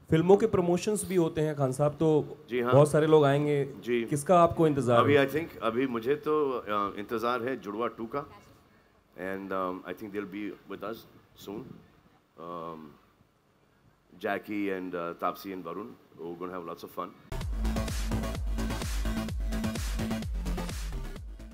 फिल्मों के प्रमोशंस भी होते हैं खान साहब, तो जी हाँ, बहुत सारे लोग आएंगे जी। किसका आपको इंतजार अभी है? आई थिंक अभी मुझे तो इंतज़ार है जुड़वा 2 का, and I think they will be with us soon. Jackie and Tapsi and Varun, we're going to have lots of fun.